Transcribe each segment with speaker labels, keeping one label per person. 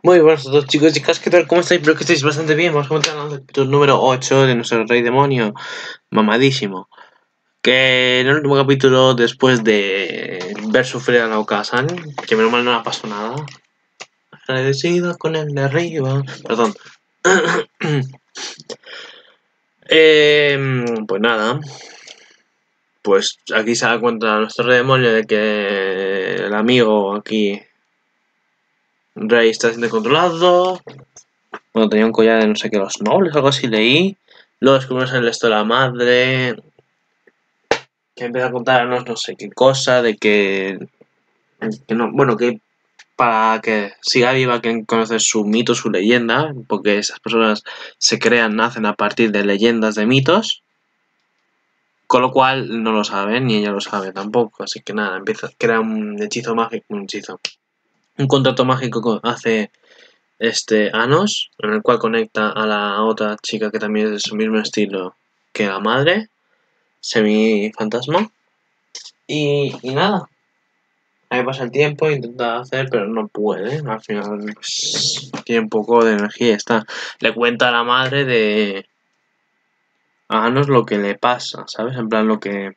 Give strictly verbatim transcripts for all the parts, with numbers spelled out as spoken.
Speaker 1: Muy buenos a todos, chicos y chicas, ¿qué tal? ¿Cómo estáis? Espero que estéis bastante bien. Vamos a comentar el capítulo número ocho de nuestro rey demonio mamadísimo. Que en el último capítulo, después de ver sufrir a Naoka-san, que menos mal no le pasó nada, agradecido con el de arriba. Perdón. eh, pues nada. Pues aquí se da cuenta nuestro rey demonio de que el amigo aquí, Rey, está siendo controlado. Bueno, tenía un collar de no sé qué, los nobles, algo así leí. Luego descubrimos en el esto de la madre, que empieza a contarnos no sé qué cosa, de que, que no, bueno, que para que siga viva que conocer su mito, su leyenda, porque esas personas se crean, nacen a partir de leyendas, de mitos, con lo cual no lo saben, ni ella lo sabe tampoco, así que nada, empieza a crear un hechizo mágico, un hechizo, un contrato mágico que hace este Anos, en el cual conecta a la otra chica que también es de su mismo estilo que la madre, semi-fantasma, y, y nada, ahí pasa el tiempo, intenta hacer, pero no puede, al final pues, tiene un poco de energía y está. Le cuenta a la madre de a Anos lo que le pasa, ¿sabes? En plan lo que...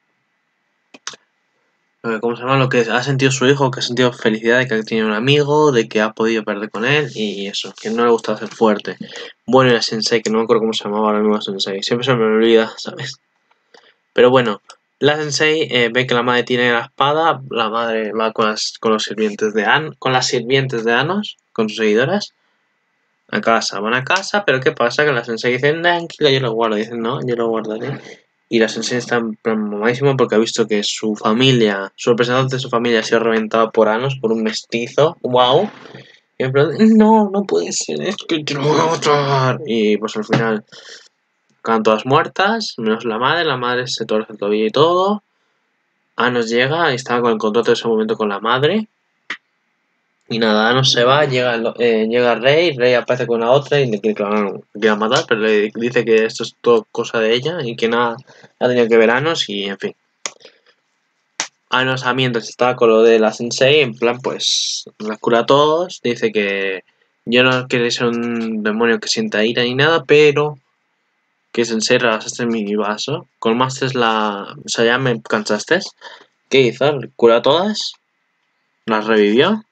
Speaker 1: ¿Cómo se llama? Lo que ha sentido su hijo, que ha sentido felicidad de que tiene un amigo, de que ha podido perder con él y eso, que no le gusta ser fuerte. Bueno, y la sensei, que no me acuerdo cómo se llamaba ahora mismo sensei, siempre se me olvida, ¿sabes? Pero bueno, la sensei eh, ve que la madre tiene la espada, la madre va con las, con los sirvientes de An, con las sirvientes de Anos, con sus seguidoras, a casa, van a casa, pero ¿qué pasa? Que la sensei dice, tranquila, yo lo guardo, dicen, no, yo lo guardaré. Y la sensei está en plan mamadísima porque ha visto que su familia, su representante de su familia ha sido reventado por Anos, por un mestizo, wow. Y en plan, no, no puede ser, es que te lo voy a matar. Y pues al final quedan todas muertas, menos la madre, la madre se torce el tobillo y todo. Anos llega y estaba con el contrato de ese momento con la madre. Y nada, Anos se va, llega, eh, llega Rey, Rey aparece con la otra y le quiere, claro, le quiere matar, pero le dice que esto es todo cosa de ella y que nada ha tenido que ver Anos y en fin. Anos a mientras estaba con lo de la sensei, en plan pues la cura a todos, dice que yo no quiero ser un demonio que sienta ira ni nada, pero que sensei rebasaste mi vaso, colmaste la... o sea, ya me cansaste. ¿Qué hizo? Cura a todas, las revivió.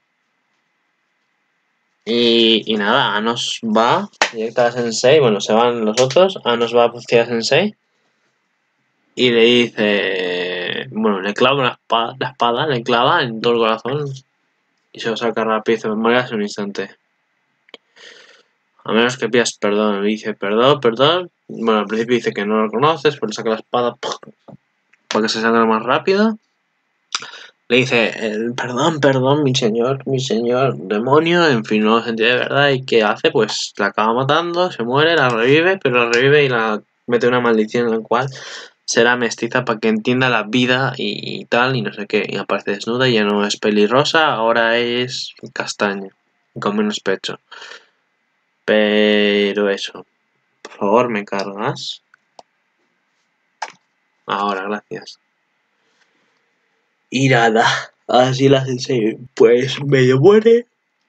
Speaker 1: Y, y nada, Anos va directa a Sensei, bueno, se van los otros, Anos va hacia Sensei y le dice, bueno, le clava la espada, la espada, le clava en todo el corazón y se lo saca rápido y dice, mueras en un instante. A menos que pidas perdón, le dice, perdón, perdón, bueno, al principio dice que no lo conoces, pero le saca la espada para que se salga más rápido. Le dice, perdón, perdón, mi señor, mi señor demonio, en fin, no lo sentía de verdad. ¿Y qué hace? Pues la acaba matando, se muere, la revive, pero la revive y la mete una maldición en la cual será mestiza para que entienda la vida y, y tal, y no sé qué. Y aparece desnuda y ya no es pelirrosa, ahora es castaña, con menos pecho. Pero eso, por favor, ¿me cargas? Ahora, gracias. Y nada, así la sensei pues medio muere,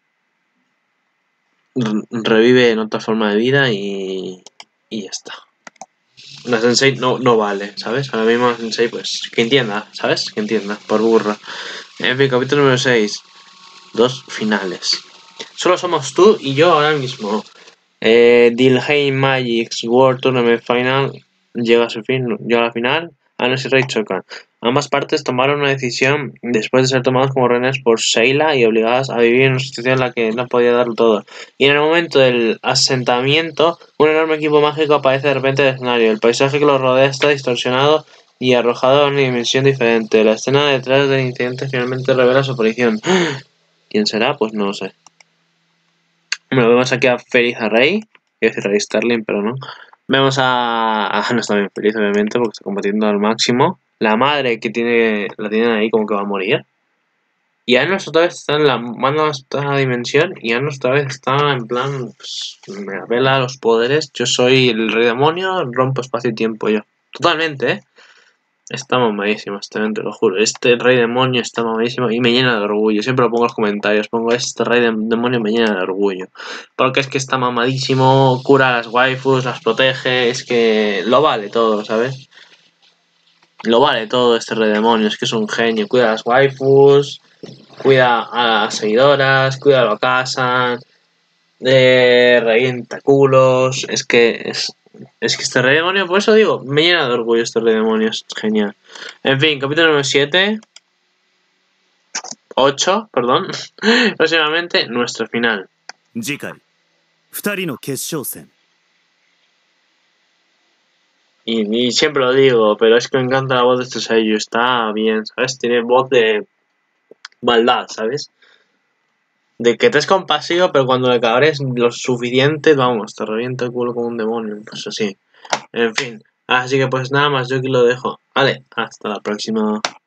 Speaker 1: revive en otra forma de vida y, y ya está. La sensei no, no vale, ¿sabes? Ahora mismo la sensei pues que entienda, ¿sabes? Que entienda, por burra. En fin, capítulo número seis. Dos finales. Solo somos tú y yo ahora mismo. Eh, Dilheim Magic's World Tournament Final llega a su fin, llega a la final. Anos y Rey chocan. Ambas partes tomaron una decisión después de ser tomados como rehenes por Sheila y obligadas a vivir en una situación en la que no podía darlo todo. Y en el momento del asentamiento, un enorme equipo mágico aparece de repente en el escenario. El paisaje que lo rodea está distorsionado y arrojado a una dimensión diferente. La escena detrás del incidente finalmente revela su aparición. ¿Quién será? Pues no lo sé. Bueno, vemos aquí a Feliz a Rey. Quiero decir Rey Sterling, pero no. Vemos a... a no está bien feliz, obviamente, porque está combatiendo al máximo. La madre que tiene la tienen ahí como que va a morir. Y Anos otra vez está en la... manda esta dimensión y Anos otra vez está en plan... Pues, me revela los poderes. Yo soy el rey demonio, rompo espacio y tiempo yo. Totalmente, ¿eh? Está mamadísimo, este, te lo juro. Este rey demonio está mamadísimo y me llena de orgullo. Siempre lo pongo en los comentarios. Pongo este rey de demonio me llena de orgullo. Porque es que está mamadísimo, cura a las waifus, las protege. Es que lo vale todo, ¿sabes? Lo vale todo este rey demonio. Es que es un genio. Cuida a las waifus, cuida a las seguidoras, cuida a la casa. Eh, revienta culos. Es que es. Es que este rey demonio, por eso digo, me llena de orgullo este rey demonio, es genial. En fin, capítulo número siete. ocho, perdón. Próximamente, nuestro final. Y, y siempre lo digo, pero es que me encanta la voz de este Seiyu, está bien, ¿sabes? Tiene voz de maldad, ¿sabes? De que te es compasivo, pero cuando le cabres lo suficiente, vamos, te revienta el culo como un demonio, pues así. En fin, así que pues nada más, yo aquí lo dejo. Vale, hasta la próxima.